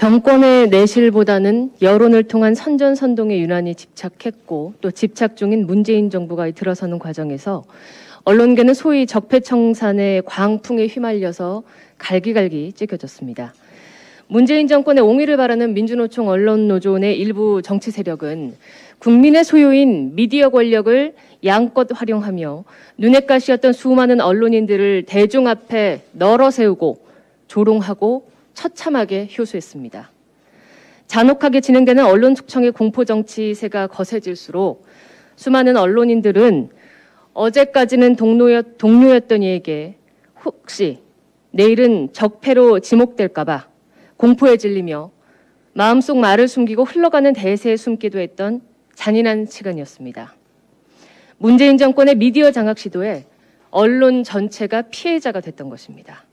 정권의 내실보다는 여론을 통한 선전선동에 유난히 집착했고 또 집착 중인 문재인 정부가 들어서는 과정에서 언론계는 소위 적폐청산의 광풍에 휘말려서 갈기갈기 찢겨졌습니다. 문재인 정권의 옹위를 바라는 민주노총 언론노조 내 일부 정치 세력은 국민의 소유인 미디어 권력을 양껏 활용하며 눈엣 가시였던 수많은 언론인들을 대중 앞에 널어세우고 조롱하고 처참하게 효수했습니다. 잔혹하게 진행되는 언론 숙청의 공포 정치세가 거세질수록 수많은 언론인들은 어제까지는 동료였던 이에게 혹시 내일은 적폐로 지목될까 봐 공포에 질리며 마음속 말을 숨기고 흘러가는 대세에 숨기도 했던 잔인한 시간이었습니다. 문재인 정권의 미디어 장악 시도에 언론 전체가 피해자가 됐던 것입니다.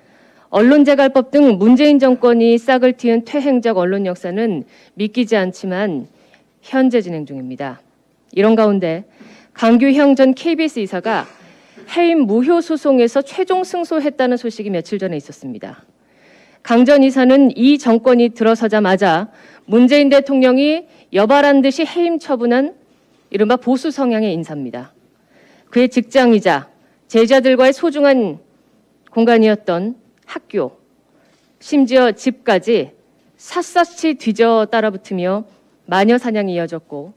언론재갈법 등 문재인 정권이 싹을 틔운 퇴행적 언론 역사는 믿기지 않지만 현재 진행 중입니다. 이런 가운데 강규형 전 KBS 이사가 해임 무효 소송에서 최종 승소했다는 소식이 며칠 전에 있었습니다. 강 전 이사는 이 정권이 들어서자마자 문재인 대통령이 여발한 듯이 해임 처분한 이른바 보수 성향의 인사입니다. 그의 직장이자 제자들과의 소중한 공간이었던 학교, 심지어 집까지 샅샅이 뒤져 따라붙으며 마녀 사냥이 이어졌고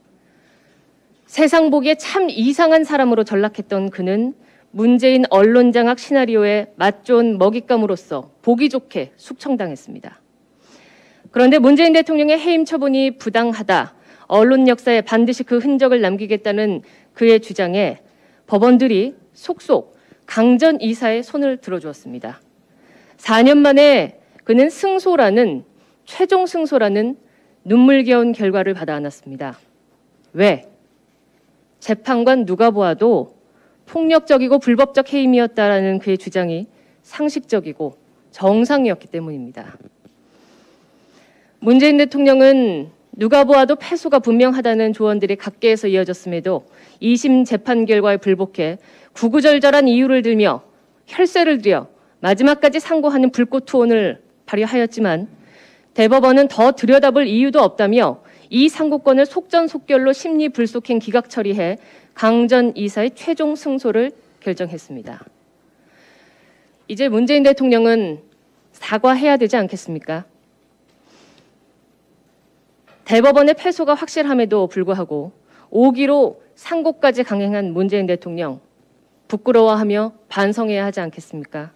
세상 보기에 참 이상한 사람으로 전락했던 그는 문재인 언론장악 시나리오에 맛좋은 먹잇감으로서 보기 좋게 숙청당했습니다. 그런데 문재인 대통령의 해임 처분이 부당하다, 언론 역사에 반드시 그 흔적을 남기겠다는 그의 주장에 법원들이 속속 강 전 이사의 손을 들어주었습니다. 4년 만에 그는 최종 승소라는 눈물겨운 결과를 받아 안았습니다. 왜? 재판관 누가 보아도 폭력적이고 불법적 해임이었다라는 그의 주장이 상식적이고 정상이었기 때문입니다. 문재인 대통령은 누가 보아도 패소가 분명하다는 조언들이 각계에서 이어졌음에도 2심 재판 결과에 불복해 구구절절한 이유를 들며 혈세를 들여 마지막까지 상고하는 불꽃 투혼을 발휘하였지만 대법원은 더 들여다볼 이유도 없다며 이 상고권을 속전속결로 심리 불속행 기각 처리해 강 전 이사의 최종 승소를 결정했습니다. 이제 문재인 대통령은 사과해야 되지 않겠습니까? 대법원의 패소가 확실함에도 불구하고 5기로 상고까지 강행한 문재인 대통령, 부끄러워하며 반성해야 하지 않겠습니까?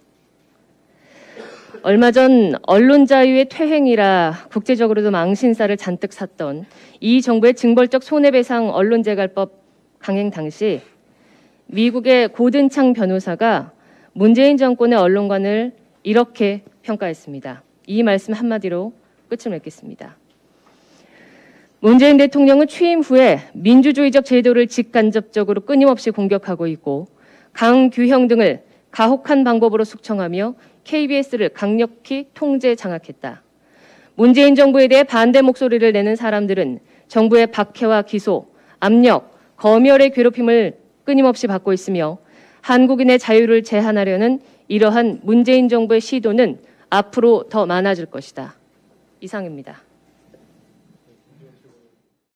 얼마 전 언론 자유의 퇴행이라 국제적으로도 망신살을 잔뜩 샀던 이 정부의 징벌적 손해배상 언론재갈법 강행 당시 미국의 고든창 변호사가 문재인 정권의 언론관을 이렇게 평가했습니다. 이 말씀 한마디로 끝을 맺겠습니다. 문재인 대통령은 취임 후에 민주주의적 제도를 직간접적으로 끊임없이 공격하고 있고 강규형 등을 가혹한 방법으로 숙청하며 KBS를 강력히 통제 장악했다. 문재인 정부에 대해 반대 목소리를 내는 사람들은 정부의 박해와 기소, 압력, 검열의 괴롭힘을 끊임없이 받고 있으며 한국인의 자유를 제한하려는 이러한 문재인 정부의 시도는 앞으로 더 많아질 것이다. 이상입니다.